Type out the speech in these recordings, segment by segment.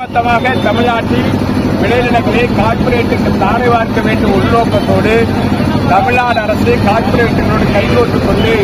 மொத்தமாக தமிழ்நாட்டில் விளைநிலங்களை கார்ப்பரேட்டுக்கு தாரை வார்க்க வேண்டும் உள்நோக்கத்தோடு தமிழ்நாடு அரசு கார்ப்பரேட்டுகளோடு கைகோட்டுக் கொண்டு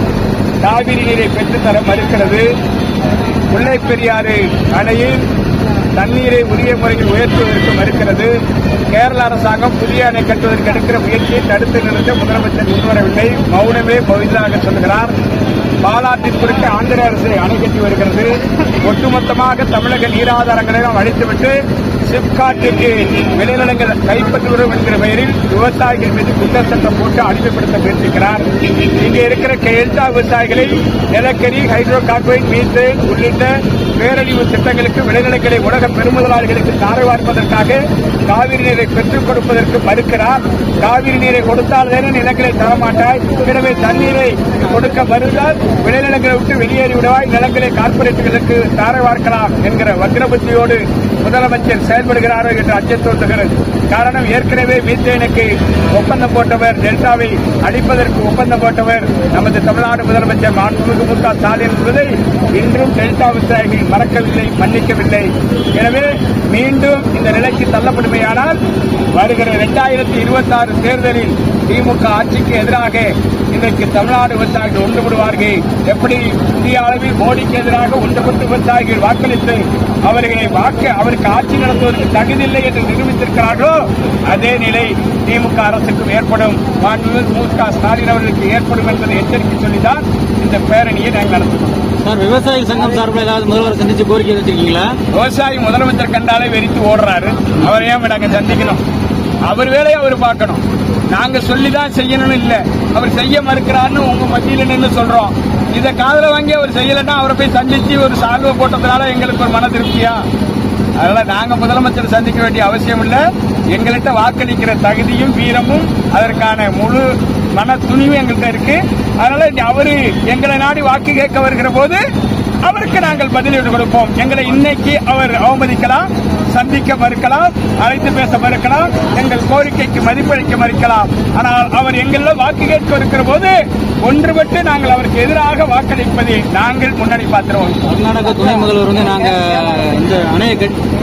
காவிரி நீரை பெற்றுத்தர மறுக்கிறது. முல்லைப் பெரியாறு அணையில் தண்ணீரை உரிய முறையில் உயர்த்துவதற்கு மறுக்கிறது. கேரள அரசாங்கம் புதிய அணை கட்டுவதற்கு எடுக்கிற முயற்சியை தடுத்து நிறுத்த முதலமைச்சர் முன்வரவில்லை. மௌனமே பதிலாக சொல்கிறார். பாலாற்றின் குறுக்கே ஆந்திர அரசு அணை கட்டி வருகிறது. ஒட்டுமொத்தமாக தமிழக நீராதாரங்களை நாம் அழித்துவிட்டு சிப்காட்டிற்கு விளைநிலங்கள் கைப்பற்றுகிறோம் என்கிற பெயரில் விவசாயிகள் மீது குற்றச்சட்டம் போட்டு அடிமைப்படுத்த முயற்சிக்கிறார். இங்கே இருக்கிற டெல்டா விவசாயிகளை நிலக்கரி, ஹைட்ரோ கார்பன், மீத்தேன் உள்ளிட்ட பேரழிவு திட்டங்களுக்கு விளைநிலங்களை உலக பெருமுதலாளிகளுக்கு தாரை வார்ப்பதற்காக காவிரி நீரை பெற்றுக் கொடுப்பதற்கு மறுக்கிறார். காவிரி நீரை கொடுத்தால்தானே நிலங்களை தரமாட்டாய், எனவே தண்ணீரை கொடுக்க மறுத்தால் விளைநிலங்களை விட்டு வெளியேறி விடுவாய், நிலங்களை கார்ப்பரேட்டுகளுக்கு தாரை வார்க்கலாம் என்கிற வக்ரபுத்தியோடு முதலமைச்சர் செயல்படுகிறாரோ என்று அச்சம் தோன்றுகிறது. காரணம், ஏற்கனவே மீத்தேனுக்கு ஒப்பந்தம் போட்டவர், டெல்டாவை அழிப்பதற்கு ஒப்பந்தம் போட்டவர் நமது தமிழ்நாடு முதலமைச்சர் மாண்புமிகு மு க ஸ்டாலின் என்பதை இன்றும் டெல்டா விவசாயிகள் மறக்கவில்லை, மன்னிக்கவில்லை. எனவே மீண்டும் இந்த நிலைக்கு தள்ளப்படுமையானால் வருகிற 2026 தேர்தலில் திமுக ஆட்சிக்கு எதிராக இன்றைக்கு தமிழ்நாடு விவசாயிகள் ஒன்றுபடுவார்கள். எப்படி இந்திய அளவில் மோடிக்கு எதிராக ஒன்றுபட்டு விவசாயிகள் வாக்களித்து அவருக்கு ஆட்சி நடத்துவதற்கு தகுதியில்லை என்று நிரூபித்திருக்கிறார்களோ அதே நிலை திமுக அரசுக்கும் ஏற்படும், மு க ஸ்டாலின் அவர்களுக்கு ஏற்படும் என்பதை எச்சரிக்கை சொல்லிதான் இந்த பேரணியை நாங்கள் நடத்துகிறோம். சார், விவசாய சங்கம் சார்பில் ஏதாவது முதல்வர் சந்திச்சு கோரிக்கை வச்சிருக்கீங்களா? விவசாயி முதலமைச்சர் கண்டாலே வெறித்து ஓடுறாரு. அவர் ஏன் நாங்க சந்திக்கணும்? அவர் வேலையை அவர் பார்க்கணும். நாங்க சொல்லிதான் செய்யணும்னு இல்ல, அவர் செய்ய மறுக்கிறான்னு உங்க மத்தியில நின்று சொல்றோம். இதை காதல வாங்கி அவர் செய்யலன்னா அவரை போய் சந்திச்சு ஒரு சால்வை போட்டதுனால எங்களுக்கு ஒரு மன திருப்தியா? அதனால நாங்க முதலமைச்சர் சந்திக்க வேண்டிய அவசியம் இல்ல. எங்கள்கிட்ட வாக்களிக்கிற தகுதியும் வீரமும் அதற்கான முழு மன துணிவும் எங்கள்கிட்ட இருக்கு. அதனால அவரு எங்களை நாடி வாக்கு கேட்க வருகிற போது அவருக்கு நாங்கள் பதிலீடு கொடுப்போம். எங்களை இன்னைக்கு அவர் அவமதிக்கலாம், சந்திக்க மறுக்கலாம், அழைத்து பேச மறுக்கலாம், எங்கள் கோரிக்கைக்கு மதிப்பளிக்க மறுக்கலாம். ஆனால் அவர் எங்கள வாக்கு கேட்க இருக்கிற போது ஒன்றுபட்டு நாங்கள் அவருக்கு எதிராக வாக்களிப்பதை நாங்கள் முன்னாடி பார்த்துருவோம். கர்நாடக துணை முதல்வர் வந்து நாங்க இந்த அணையை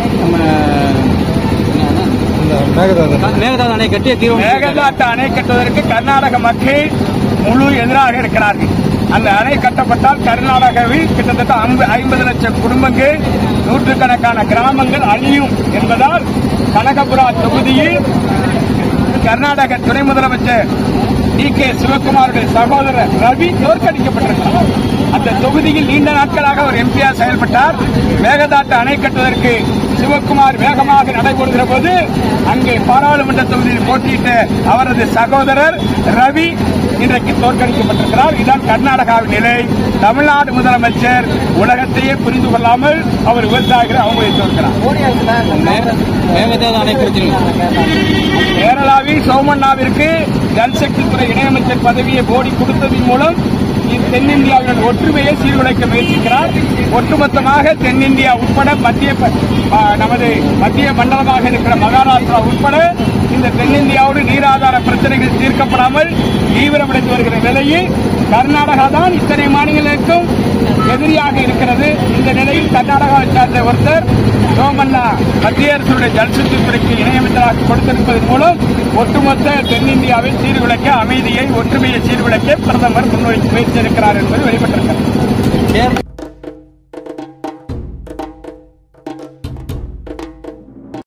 மேகதாது அணை கட்டிய தீர்வு மேகதாட்டு அணை கட்டுவதற்கு கர்நாடக மக்கள் முழு எதிராக இருக்கிறார்கள். அந்த அணை கட்டப்பட்டால் கர்நாடகாவில் கிட்டத்தட்ட 50 லட்சம் குடும்பங்கள், நூற்றுக்கணக்கான கிராமங்கள் அழியும் என்பதால் கனகபுரா தொகுதியில் கர்நாடக துணை முதலமைச்சர் டி.கே. சிவக்குமாருடைய சகோதரர் ரவி தோற்கடிக்கப்பட்டிருக்கிறார். அந்த தொகுதியில் நீண்ட நாட்களாக அவர் எம்பியா செயல்பட்டார். மேகதாட்டு அணை கட்டுவதற்கு சிவக்குமார் வேகமாக நடைபெறுகிற போது அங்கே பாராளுமன்ற தொகுதியில் போட்டியிட்ட அவரது சகோதரர் ரவி இன்றைக்கு தோற்கடிக்கப்பட்டிருக்கிறார். இதுதான் கர்நாடகாவின் நிலை. தமிழ்நாடு முதலமைச்சர் உலகத்தையே புரிந்து கொள்ளாமல் அவர் விவசாயிகளை அவமதித்திருக்கிறார். கேரளாவில் சோமண்ணாவிற்கு ஜல்சக்தி துறை இணையமைச்சர் பதவியை மோடி கொடுத்ததன் மூலம் தென்னிந்தியாவின் ஒற்றுமையை சீர்குலைக்க முயற்சிக்கிறார். ஒட்டுமொத்தமாக தென்னிந்தியா உட்பட நமது மத்திய மண்டலமாக இருக்கிற மகாராஷ்டிரா உட்பட இந்த தென்னிந்தியாவோடு நீராதார பிரச்சனைகள் தீர்க்கப்படாமல் தீவிரமடைந்து வருகிற நிலையில் கர்நாடகா தான் இத்தனை மாநிலங்களுக்கும் எதிரியாக இருக்கிறது. இந்த நிலையில் கர்நாடகாவை சார்ந்த ஒருத்தர் சோமண்ணா மத்திய அரசுடைய ஜல்சக்தி துறைக்கு இணையமைச்சராக கொடுத்திருப்பதன் மூலம் ஒட்டுமொத்த தென்னிந்தியாவை சீர்குலைக்க, அமைதியை, ஒற்றுமையை சீர்குலைக்க பிரதமர் முன்வைத்து முயற்சி இருக்கிறார் என்பது வெளிப்பட்டிருக்கிறது.